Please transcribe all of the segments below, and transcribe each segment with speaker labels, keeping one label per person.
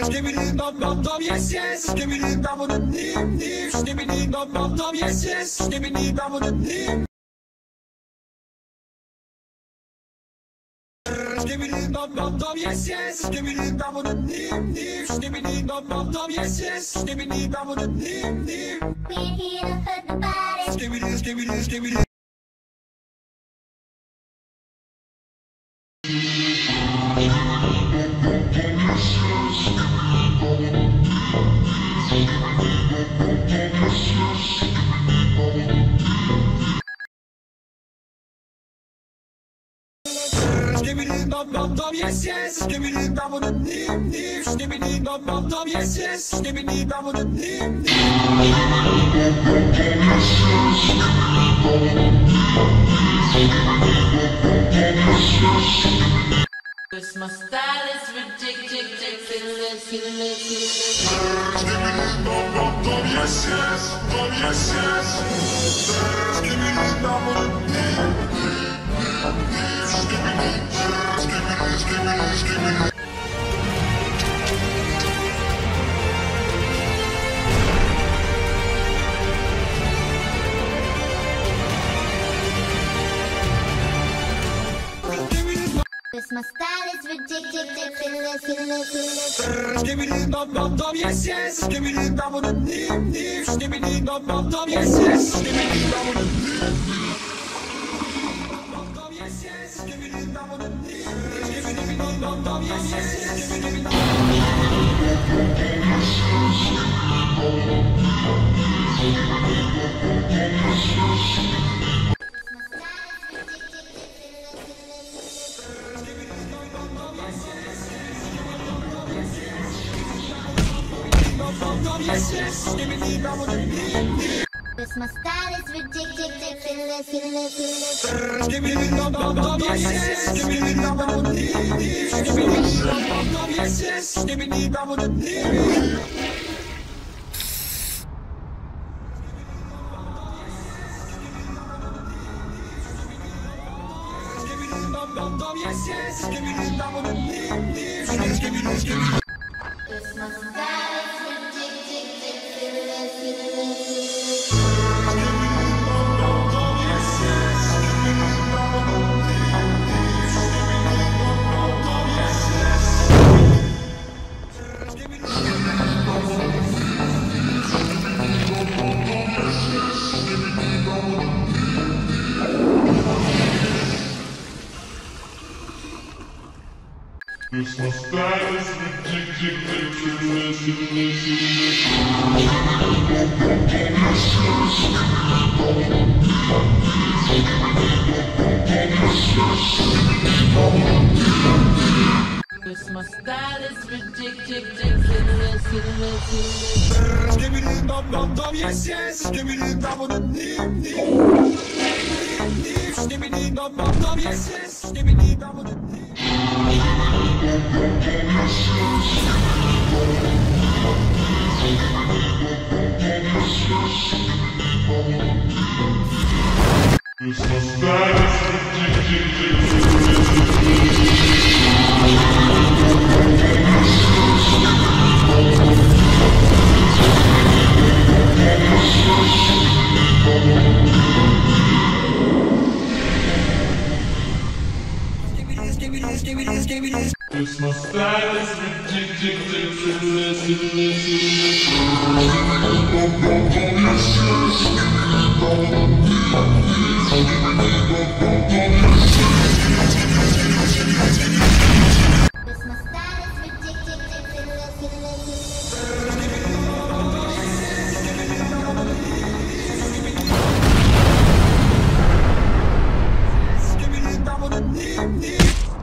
Speaker 1: Skibbity dum dum dum, yes yes. Skibbity dum dum dim dim. Skibbity dum dum dum, yes yes. Skibbity dum dum dim. Skibbity dum dum dum, yes yes. Skibbity dum dum dim dim. Skibbity dum dum dum, yes yes. Skibbity dum dum dim dim.
Speaker 2: We're here to hurt nobody.
Speaker 1: Skibbity skibbity skibbity. Skibbity dum dum dum, yes yes. Skibbity dum dum dim dim. Skibbity dum dum dum, yes yes. Skibbity dum dum dim dim.
Speaker 3: Cause my style is ridiculous.
Speaker 1: Skibbity dum dum dum, yes yes. Dum yes yes. Skibbity dum dum dim dim. Skibbity skibbity skibbity skibbity.
Speaker 2: Cause my style is ridiculous.
Speaker 1: Skibbity dum dum dum, yes yes. Skibbity dum dum dim dim. Skibbity dum dum dum, yes yes. Skibbity dum dum dum yes yes. Skibbity dum dum dim dim. Skibbity dum dum yes yes. Skibbity dum dum yes yes. Skibbity dum dum dim dim.
Speaker 2: Cause my style is ridiculous.
Speaker 1: Skibbity dum dum dum, yes yes. Skibbity dum dum dim dim. Skibbity dum dum dum, yes yes. Skibbity dum dum dim dim. Skibbity dum dum dum, yes yes. Skibbity dum dum dim dim. Skibbity skibbity.
Speaker 2: Cause my style is ridiculous.
Speaker 4: Cause my style is ridiculous.
Speaker 3: Cause my style is ridiculous.
Speaker 1: Skibbity dum dum dum, yes yes. Skibbity dum dum dim dim. Skibbity dum dum dum, yes yes. Skibbity dum dum dim.
Speaker 4: Cause my style is ridiculous. Cause my style is
Speaker 2: Cause my style is ridiculous.
Speaker 1: Skibbity dum dum dim dim.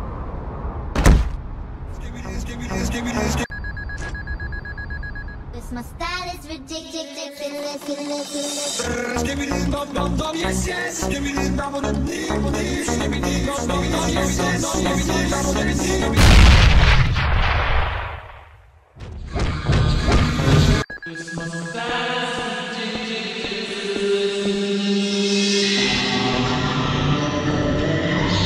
Speaker 1: Skibbity skibbity skibbity skibbity.
Speaker 2: Cause my style is ridiculous.
Speaker 1: Skibbity dum dum dum, yes yes. Skibbity dum dum dim dim. Skibbity dum dum dum, yes yes. Skibbity dum dum dim dim.
Speaker 3: Cause my style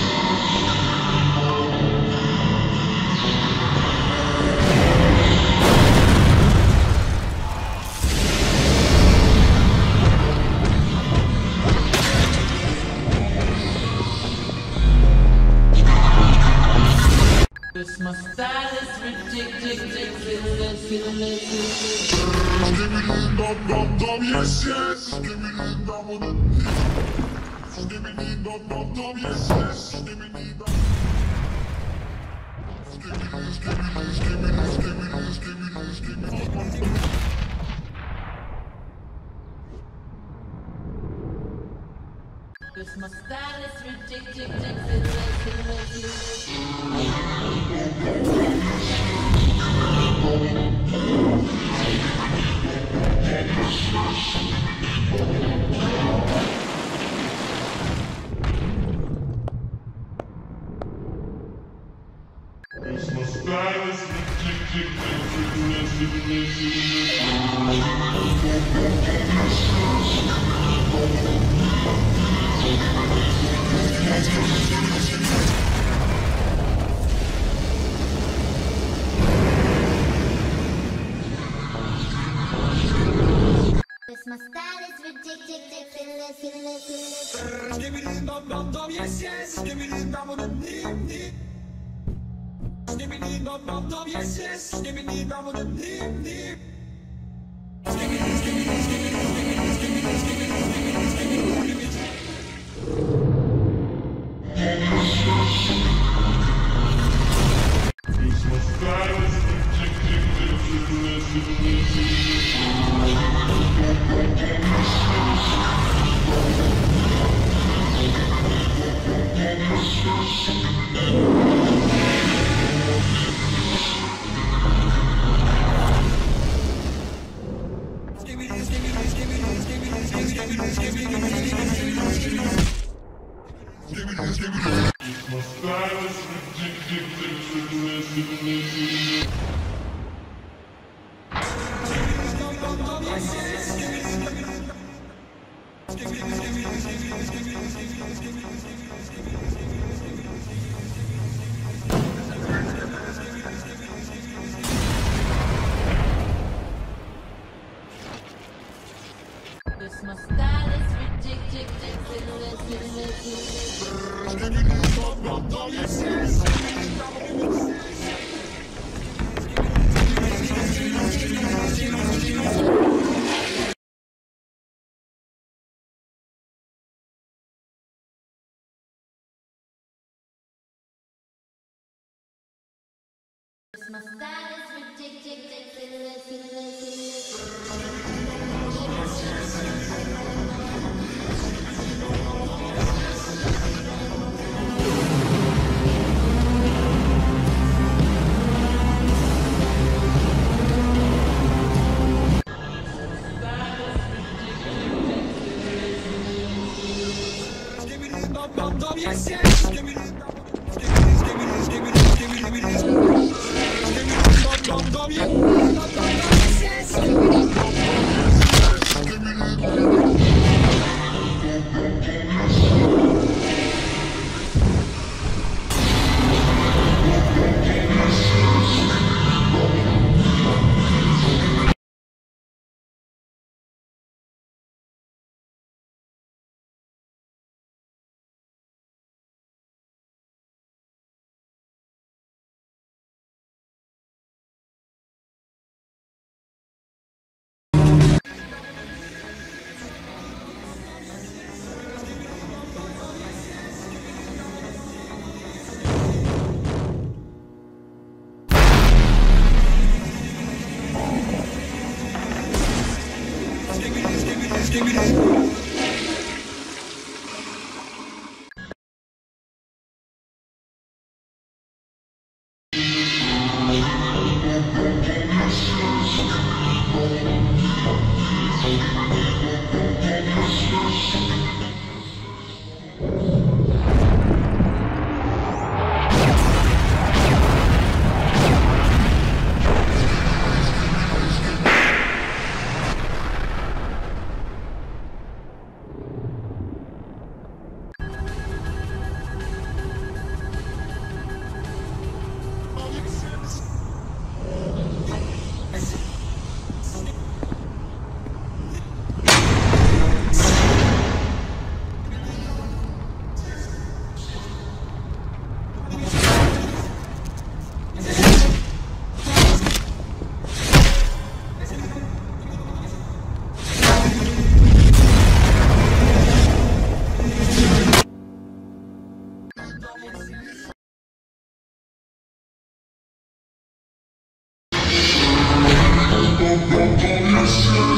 Speaker 3: is Cause my style is ridiculous.
Speaker 1: Skibbity dum dum dum, yes yes. Skibbity dum dum. Skibbity dum dum dum, yes yes. Skibbity dum. Skibbity skibbity skibbity skibbity skibbity skibbity.
Speaker 3: Cause my style is ridiculous.
Speaker 4: Cause my style is
Speaker 2: Cause my style is ridiculous.
Speaker 5: Skibbity dum dum dum, yes yes. Skibbity dum dum dim dim. Skibbity dum dum dum, yes yes. Skibbity dum dum dim dim. Skibbity skibbity skibbity skibbity skibbity skibbity skibbity skibbity.
Speaker 4: Cause my style is
Speaker 3: Cause my style is ridiculous.
Speaker 1: Skibbity dum dum dum, yes yes.
Speaker 2: Cause my style is ridiculous.
Speaker 5: Skibbity dum dum dum, yes yes. Skibbity skibbity skibbity skibbity skibbity skibbity. Skibbity dum dum dum, yes yes. Skibbity.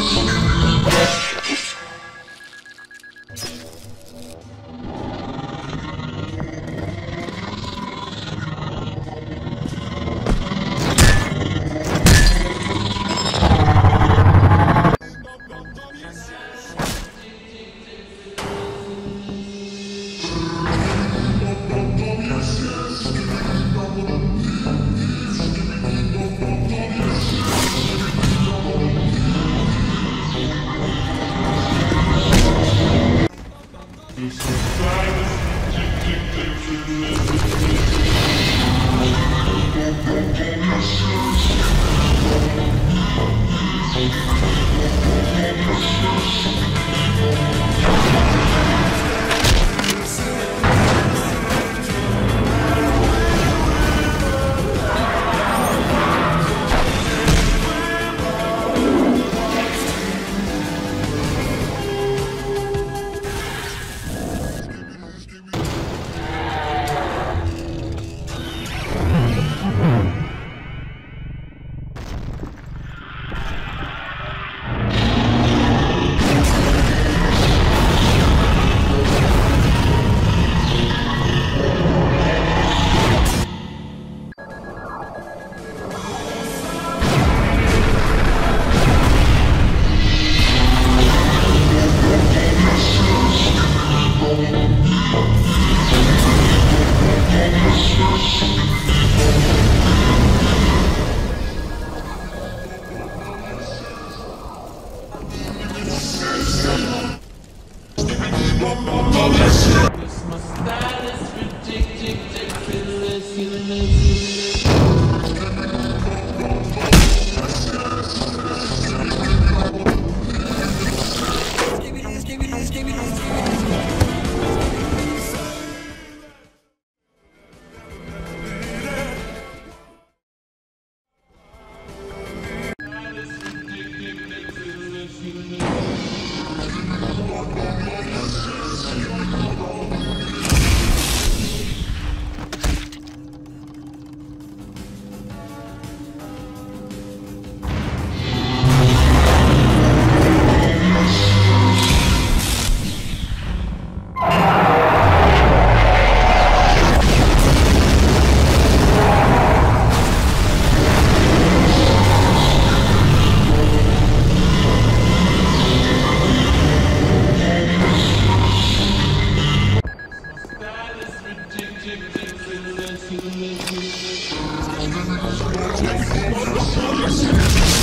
Speaker 1: Yes.